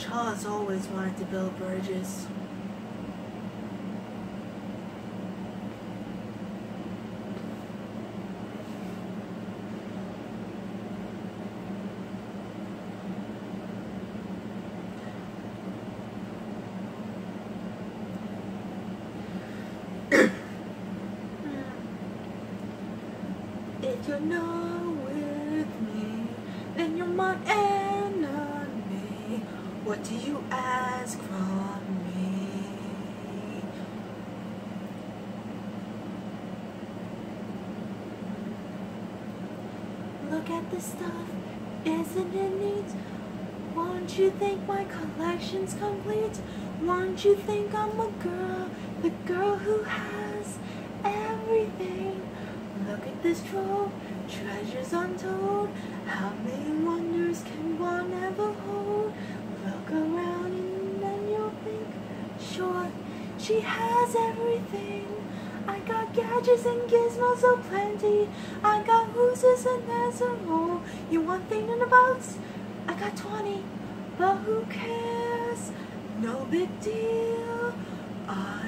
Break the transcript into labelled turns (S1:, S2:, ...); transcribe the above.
S1: Charles always wanted to build bridges. If you're not with me, then you're my enemy. What do you ask from me? Look at this stuff, isn't it neat? Won't you think my collection's complete? Won't you think I'm a girl, the girl who has everything? Look at this trove, treasures untold. How many wonders can one ever hold? Look around and then you'll think, sure, she has everything. I got gadgets and gizmos so plenty. I got hooses and there's a roll. You want thinking about? I got 20, but who cares? No big deal.